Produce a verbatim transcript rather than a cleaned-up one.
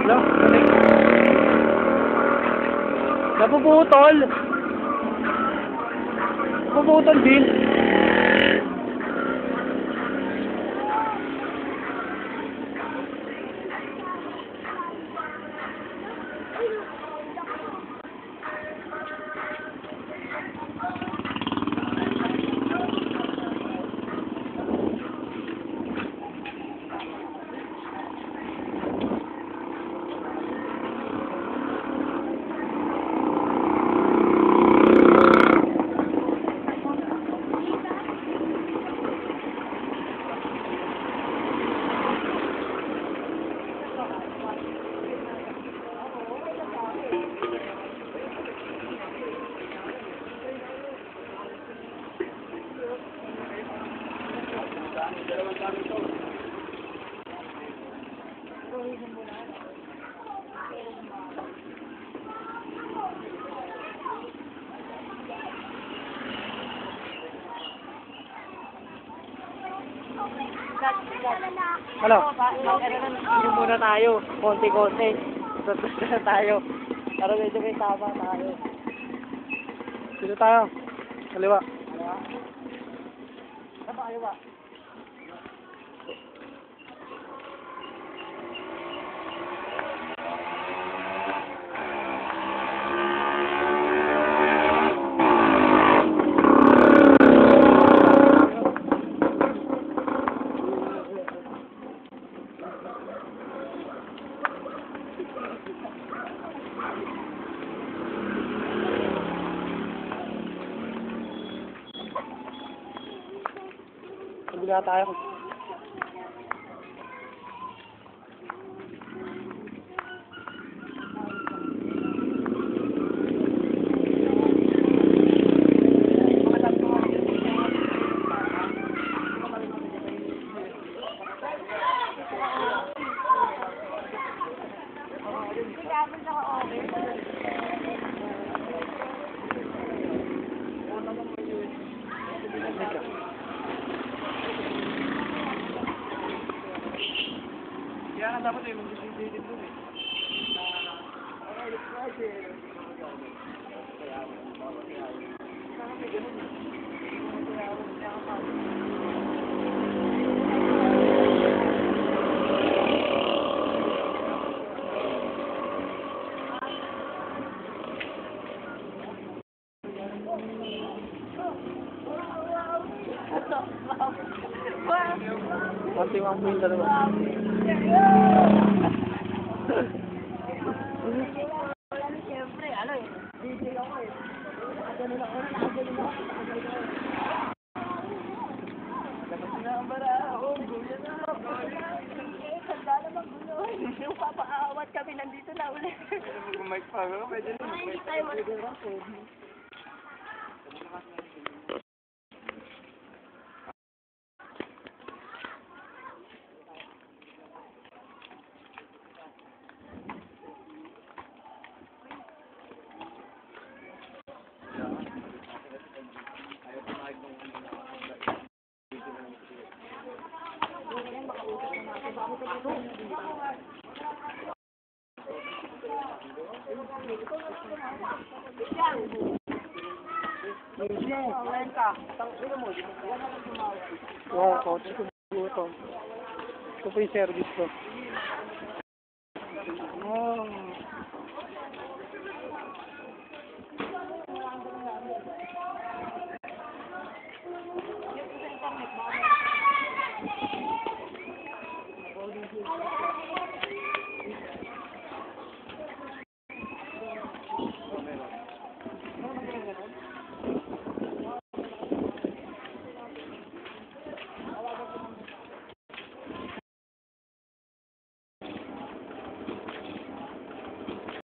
Wala. Napuputol. Napuputol din. Ano? Hindi muna tayo. Konti-konti. Tutus na tayo. Para medyo may tama tayo. Dito tayo. Kaliwa. Kaliwa? Ano kaliwa? Bila tayo. Kaya nga dapat ay mag-disipin doon eh. Pati-wang po yung dalawa. Siyempre, ano eh, D J ako eh. Ganun ako na, ganun ako. Dapat na ang barahon, guya na ako. Eh, sanda naman gulo. Yung papaawat kami, nandito na ulit. Mag-mic pa, pwede na. Hindi tayo mag-mic. Wow, coach ko ito. Ito po yung service ko. Wow.